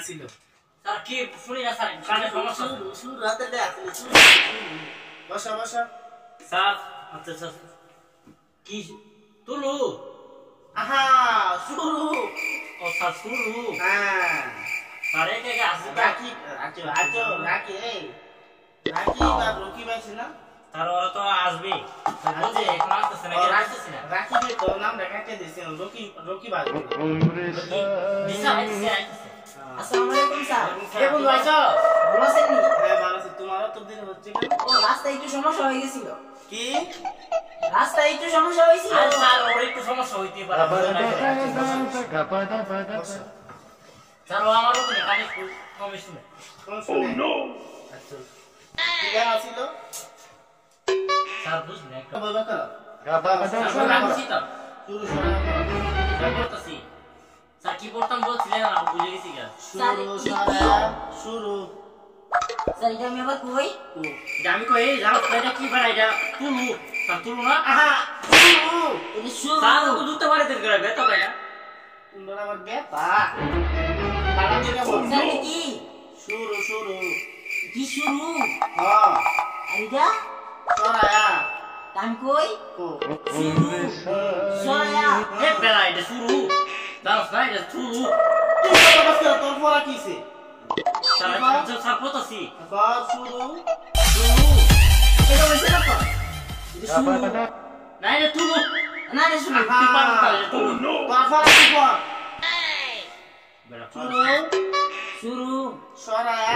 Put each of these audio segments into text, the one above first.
ছিল স্যার কি শুনি না স্যার কানে সমস্যা শুরু রাতে দে আসলে শুরু বসা বসা স্যার আচ্ছা স্যার কি তুলু আহা শুরু ও স্যার শুরু হ্যাঁ স্যার একে আসছে রাখি আচ্ছা আচ্ছা রাখি রাখি বা রকি পাইছে না স্যার ওরা তো আসবে বলছে এখন আসতেছে না কেন আসতেছে না রাখি যে তোর নাম রেখাতে দিছেন রকি রকি বাজবে দিশা আইছে আইছে আসসালামু আলাইকুম স্যার কে বন্ধু আইছো ভালো আছেন নি? হ্যাঁ ভালো আছি তোমারও তো দিন হচ্ছে কেন ও রাস্তায় একটু সমস্যা হয়ে গেছিল কি রাস্তায় একটু সমস্যা হয়েছিল আর স্যার ওর একটু সমস্যা হইতে পারে স্যার ও আমারও তো কানে কমই শুনে কোন শুনে আচ্ছা কি গান ছিল স্যার বুঝলেন একটা বলবা তো স্যার রাখছি তো শুরু স্যার করতেছি স্যার কি করতাম বলছিলেন না বুঝে গেছি গা শুরু সারা শুরু স্যার এটা আমি আবার কই আমি কই জানো এটা কি বাড়া এটা তুলু স্যার তুলু না আহা শুরু এটা শুরু স্যার তো দুটো বাড়ি থেকে গেবে তো ভাই তোমরা আমার বেপা পালা দিলে বল স্যার এটা কি শুরু শুরু কি শুরু হ্যাঁ আর এটা সরায়া আমি কই ও শুরু সয়া এ বেলা এটা শুরু জানো না এটা শুরু তুই কথা বলছ তোর পড়া কিছে স্যার স্যার করতেছি আবার শুরু শুরু এটা হইছে না তো এটা শুরু না এটা তুলু না এটা শুরু তুই পারবি না এটা তুলু তোর পড়া কি কর বেলা শুরু শুরু সরায়া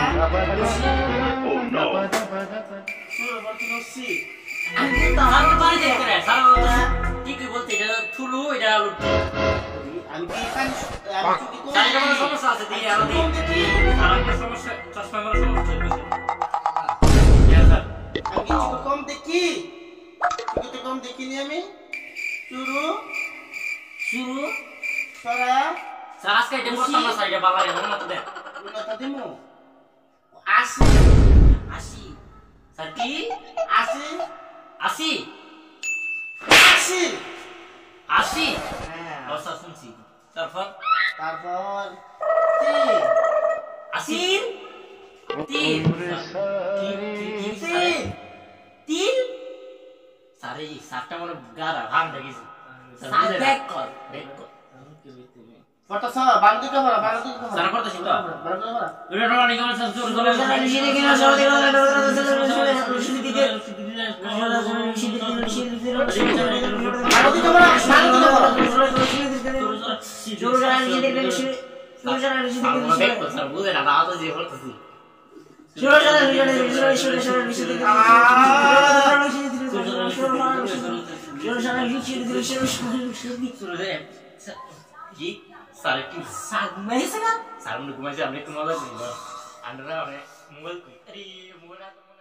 শুরু বলতে নসি আমি বলতাম স্যার তো বাড়ি থেকে রে স্যার ঠিক বলতে এটা তুলু এটা লুটু আমি কি কাজ আমি চুকি করি স্যার এটা কোনো সমস্যা আছে দিয়ে আর দিই স্যার আপনার সমস্যা চশমা আমার সমস্যা হইছে স্যার আমি কিছু কম দেখি কিছু কম দেখিনি আমি শুরু শুরু সরায়া স্যার আজকে এটা করতাম না স্যার এটা বাবা রে মনে তো দেন উন্নত দিমু আসি 80 স্যার কি আসি 80 আসি 80 হ্যাঁ ও স্যার শুনছি তারপর তারপর 80 তিন তিল স্যার এই সাতটা মনে গাড়া ভাঙ দেখেছি স্যার ব্যাক কর ফটো সব বালতি কভার বালতি কভার স্যার করতেছি তো বালতি কভার ভিডিও রোলা নিকে স্যার জোর জোর বালতি কভার স্যার বুঝে না দাও তো যে করতেছি কি স্যার কি স্যার মনে ঘুমাইছে আপনি একটু মজা করি আন্ডারা মানে মোবাইল আরে মোবাইল